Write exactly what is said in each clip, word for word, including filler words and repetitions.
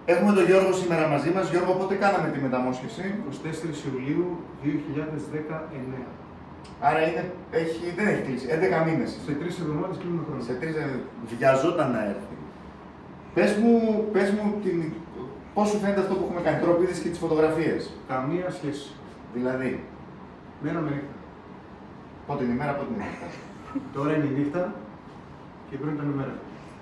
Έχουμε τον Γιώργο σήμερα μαζί μας. Γιώργο, πότε κάναμε τη μεταμόσχευση? εικοστή τέταρτη Ιουλίου δύο χιλιάδες δεκαεννέα. Άρα είναι, έχει, δεν έχει κλείσει, έντεκα μήνες. Σε τρεις εβδομάδες κλείνουμε χρόνο. Σε τρεις βιαζόταν να έρθει. Πες μου, πες μου την, πώς σου φαίνεται αυτό που έχουμε κάνει, τώρα που είδες και τις φωτογραφίες. Καμία σχέση. Δηλαδή, Μέρα με νύχτα. πότε είναι η μέρα, πότε είναι η νύχτα. Τώρα είναι η νύχτα και πριν ήταν η μέρα.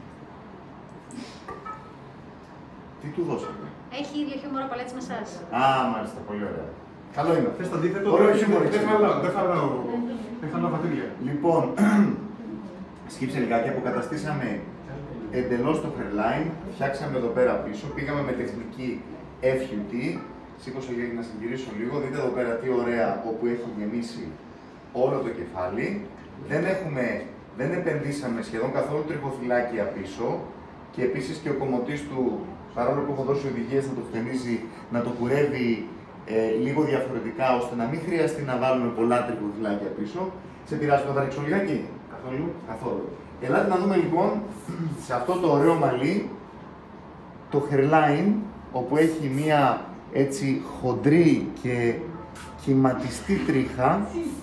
Τι του δώσατε? Έχει ίδιο χιούμορο παλέτς με εσάς. Α, μάλιστα, πολύ ωραία. Καλό είναι. Θες το αντίθετο, Ωραίο δεν- χιούμορ, δεν ξέρω. χαλάω, δεν χαλάω, δεν χαλάω πατρίλια. Λοιπόν, σκύψε λιγάκι, αποκαταστήσαμε εντελώς το hairline, φτιάξαμε εδώ πέρα πίσω, πήγαμε με τεχνική εφ γιου τι, σήκωσε για να συγκυρίσω λίγο, δείτε εδώ πέρα τι ωραία όπου έχει γεμίσει όλο το κεφάλι. Δεν έχουμε, δεν επενδύσαμε σχεδόν καθόλου τριχοθυλάκια πίσω και επίσης και ο κομμωτής του, παρόλο που έχω δώσει οδηγίες να το χτενίζει, να το κουρεύει ε, λίγο διαφορετικά, ώστε να μην χρειαστεί να βάλουμε πολλά τριχοθυλάκια πίσω. Σε πειράζει το ρίξω λιγάκι? Καθόλου. Καθόλου. Ελάτε να δούμε λοιπόν σε αυτό το ωραίο μαλλί το hairline, όπου έχει μία έτσι χοντρή και κυματιστή τρίχα.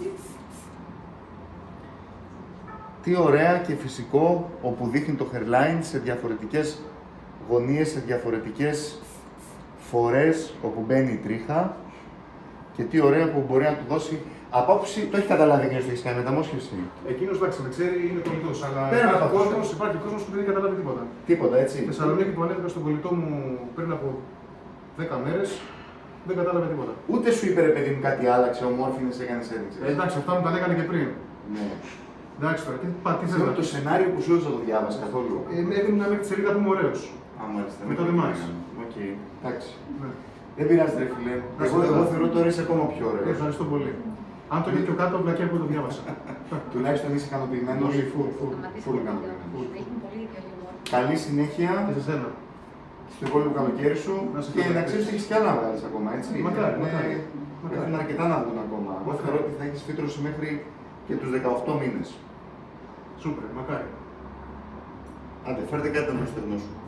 Τι ωραία και φυσικό, όπου δείχνει το hairline σε διαφορετικές γωνίες, σε διαφορετικές φορές όπου μπαίνει η τρίχα. Και τι ωραία που μπορεί να του δώσει. Από άποψη, το έχει καταλάβει και το έχει κάνει μεταμόσχευση. Εκείνος εντάξει με ξέρει, είναι κολλητός, αλλά Πέρα από υπάρχει αυτό. κόσμος, υπάρχει κόσμος που δεν έχει καταλάβει τίποτα. Τίποτα, έτσι. Στη Θεσσαλονίκη που ανέβηκα στον κολλητό μου πριν από δέκα μέρες, δεν κατάλαβε τίποτα. Ούτε σου είπε ρε παιδί μου κάτι άλλαξε, ομόρφινες, έκανες έδειξες. Ε, εντάξει, αυτά μου τα λέγανε και πριν. Ναι. Εντάξει τώρα, τι, πα, τι θες Θέλω να το σενάριο που σου έδωσα το διάβασα καθόλου. Ε, έδινε να μέχρι τη σελίδα που είμαι ωραίος. Α, μάλιστα. Με το δεν μ' άρεσε. Οκ, εντάξει. Ναι. Δεν πειράζει ρε φίλε. Να Εγώ, σε εγώ δω. θεωρώ τώρα είσαι ακόμα πιο Ε, ωραίος. Ευχαριστώ πολύ. Αν το είχε πιο κάτω, βλακιά που το διάβασα. Τουλάχιστον είσαι ικανοποιημένος. Πολύ, full, full. Full ικανοποιημένος. Έχουν πολύ ίδιο χιούμορο. Καλή συνέχεια Και σε σένα. στο υπόλοιπο καλοκαίρι σου Να σε και να ευχαριστήσω. ξέρεις ότι έχεις κι άλλα να βγάλεις ακόμα, έτσι. Μακάρι, Έχουμε- μακάρι. Έχουν αρκετά να βγουν ακόμα. Εγώ Μακάρι. θεωρώ ότι θα έχεις φύτρωση μέχρι και τους δεκαοκτώ μήνες. Σούπερ, μακάρι. Άντε, φέρτε κάτι να μου στεγνό σου.